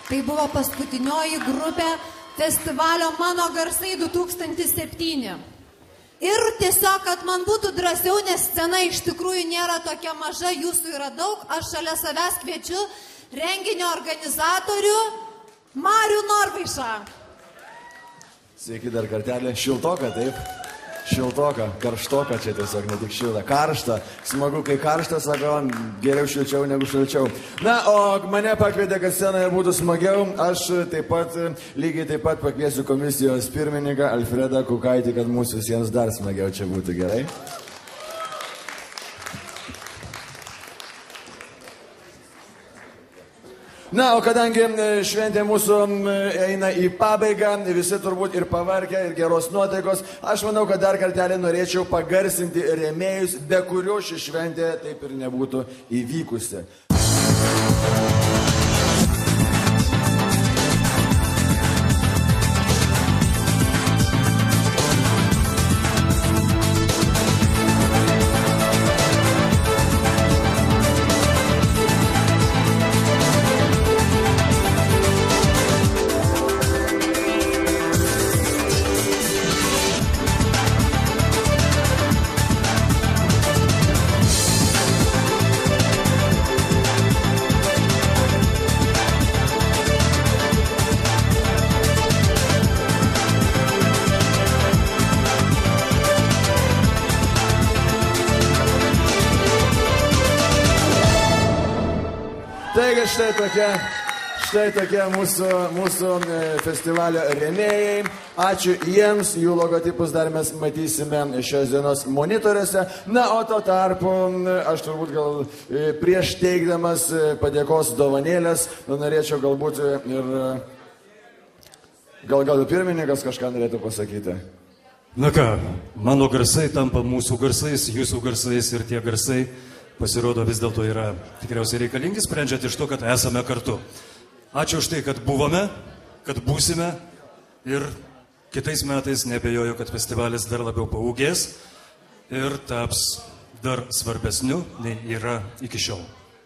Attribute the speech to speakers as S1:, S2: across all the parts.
S1: Tai buvo paskutinioji grupė festivalio Mano garsai 2007. Ir tiesiog, kad man būtų drąsiau, nes scena iš tikrųjų nėra tokia maža, jūsų yra daug, aš šalia savęs kviečiu renginio organizatorių Marių Norvaišą.
S2: Sveiki dar kartelį. Šiltoka, taip? Šiltoka, karštoka čia tiesiog, ne tik šilta. Karšta. Smagu, kai karšta, sako, geriau šilčiau negu šilčiau. Na, o mane pakvietė, kad scenoje būtų smagiau. Aš taip pat, lygiai taip pat pakviesiu komisijos pirmininką Alfredą Kukaitį, kad mūsų visiems dar smagiau čia būtų, gerai? Na, o kadangi šventė mūsų eina į pabaigą, visi turbūt ir pavargę, ir geros nuotaikos, aš manau, kad dar kartelį norėčiau pagarsinti rėmėjus, be kurių ši šventė taip ir nebūtų įvykusi. Taigi štai tokie mūsų festivalio rėmėjai. Ačiū jiems, jų logotipus dar mes matysime šios dienos monitoriuose. Na, o to tarpu aš turbūt gal prieš teikdamas padėkos dovanėlės, norėčiau galbūt ir gal pirmininkas kažką norėtų pasakyti.
S3: Na ką, mano garsai tampa mūsų garsais, jūsų garsais ir tie garsai pasirodo vis dėlto yra tikriausiai reikalingi, sprendžiant iš to, kad esame kartu. Ačiū už tai, kad buvome, kad būsime ir kitais metais neabejoju, kad festivalis dar labiau paūgės ir taps dar svarbesniu, nei yra iki šiol.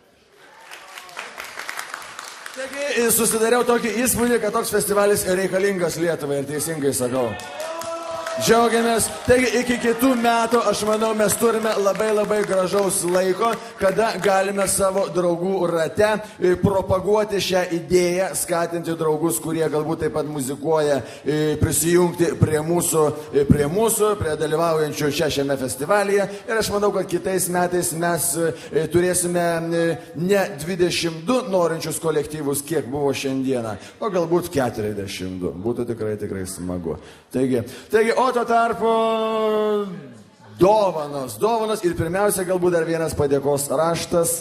S2: Taigi susidariau tokį įspūdį, kad toks festivalis reikalingas Lietuvai ir teisingai sakau. Džiaugiamės. Taigi iki kitų metų, aš manau, mes turime labai gražaus laiko, kada galime savo draugų rate propaguoti šią idėją, skatinti draugus, kurie galbūt taip pat muzikuoja, prisijungti prie mūsų, prie dalyvaujančių šiame festivalyje. Ir aš manau, kad kitais metais mes turėsime ne 22 norinčius kolektyvus, kiek buvo šiandieną, o galbūt 42. Būtų tikrai smagu. Taigi, o to tarpu dovanos ir pirmiausia galbūt dar vienas padėkos raštas.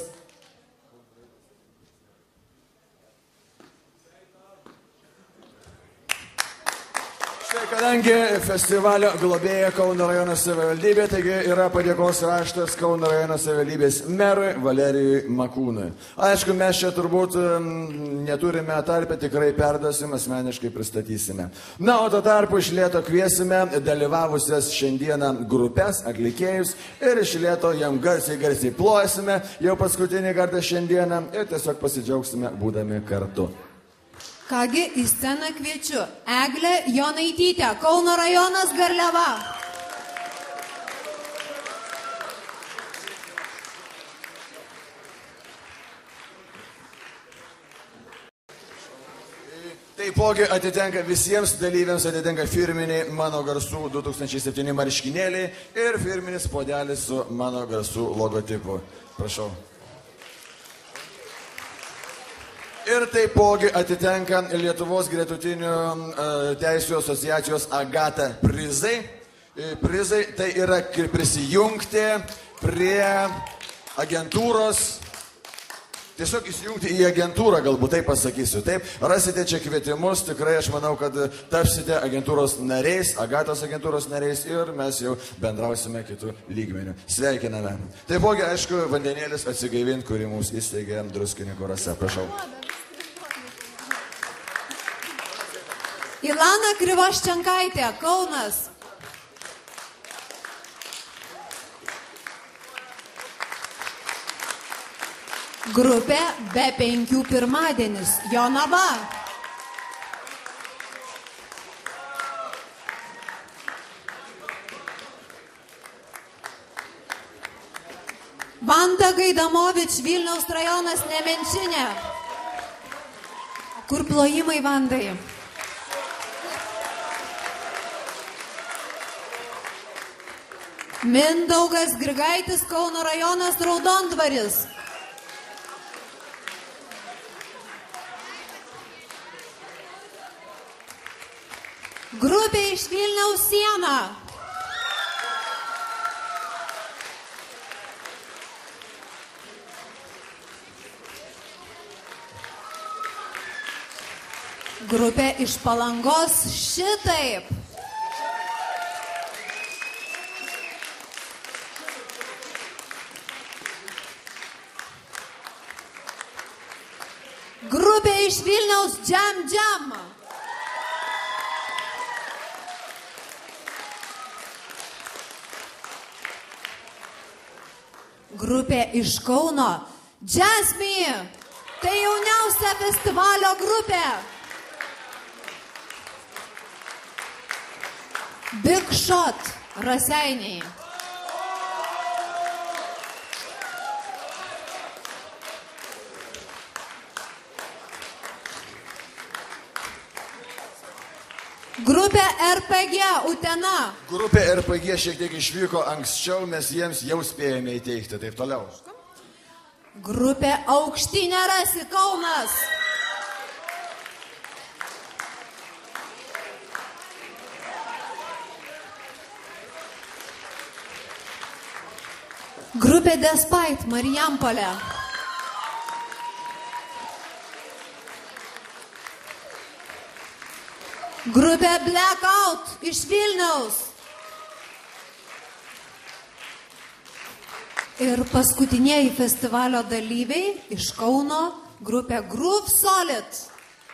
S2: Štai kadangi festivalio globėja Kauno rajono savivaldybė, taigi yra padėkos raštas Kauno rajono savivaldybės merui Valerijui Makūnui. Aišku, mes čia turbūt neturime tarpę, tikrai perduosim, asmeniškai pristatysime. Na, o to tarpu iš lėto kviesime dalyvavusias šiandieną grupės, atlikėjus ir iš lėto jam garsiai plosime jau paskutinį kartą šiandieną ir tiesiog pasidžiaugsime būdami kartu.
S1: Kągi, į sceną kviečiu Eglę Jonaitytę, Kauno rajonas Garliava.
S2: Taipogi atitenka visiems dalyviams, atitenka firminiai Mano garsų 2007 marškinėliai ir firminis puodelis su Mano garsų logotipu. Prašau. Ir taipogi atitenka Lietuvos gretutinių teisių asociacijos Agata prizai. Prizai tai yra prisijungti prie agentūros, tiesiog įsijungti į agentūrą, galbūt taip pasakysiu. Taip, rasite čia kvietimus, tikrai aš manau, kad tapsite agentūros nariais, Agatos agentūros nariais ir mes jau bendrausime kitų lygmenių. Sveikiname. Taipogi, aišku, vandenėlis atsigaivinti, kurį mums įsteigė Druskininkų Rasa. Prašau.
S1: Ilana Krivoščenkaitė, Kaunas. Grupė be 5 pirmadienis. Jonava. Vanda Gaidamovič, Vilniaus rajonas, Nemenčinė. Kur plojimai, Vandai? Mindaugas Grigaitis, Kauno rajonas, Raudondvaris. Grupė iš Vilniaus Siena. Grupė iš Palangos Šitaip. Grupė iš Vilniaus Džam Džam. Grupė iš Kauno Jasmine. Tai jauniausia festivalio grupė. Big Shot Raseiniai. Grupė RPG Utena.
S2: Grupė RPG šiek tiek išvyko anksčiau, mes jiems jau spėjome įteikti, taip toliau.
S1: Grupė Aukštinė Rasi Kaunas. Grupė Despite Marijampolė. Grupė Blackout iš Vilniaus. Ir paskutinieji festivalio dalyviai iš Kauno, grupė Groove Solid.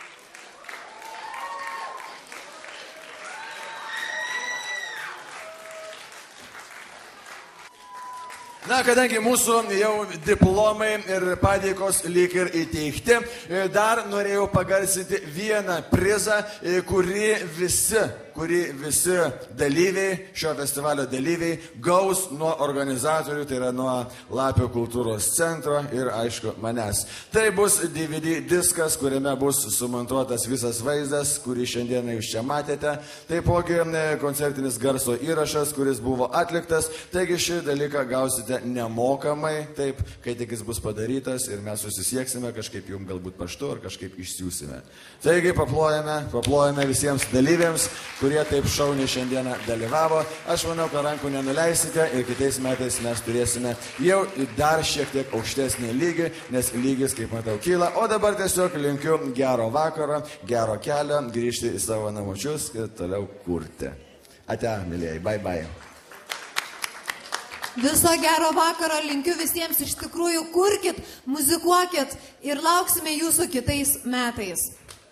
S2: Na, kadangi mūsų jau diplomai ir padėkos lyg ir įteikti, dar norėjau pagarsinti vieną prizą, kurį visi dalyviai, šio festivalio dalyviai, gaus nuo organizatorių, tai yra nuo Lapių kultūros centro ir, aišku, manęs. Tai bus DVD diskas, kuriame bus sumontuotas visas vaizdas, kurį šiandieną jūs čia matėte. Taipogi koncertinis garso įrašas, kuris buvo atliktas. Taigi šį dalyką gausite nemokamai, taip, kai tik jis bus padarytas ir mes susisieksime kažkaip jums galbūt paštu ar kažkaip išsiųsime. Taigi paplojame visiems dalyviams, kurie taip šauniai šiandieną dalyvavo. Aš manau, kad rankų nenuleisite ir kitais metais mes turėsime jau dar šiek tiek aukštesnį lygį, nes lygis, kaip matau, kyla. O dabar tiesiog linkiu gero vakaro, gero kelio, grįžti į savo namučius ir toliau kurti. Ate, mylėjai, bye bye.
S1: Viso gero vakaro linkiu visiems, iš tikrųjų kurkit, muzikuokit ir lauksime jūsų kitais metais.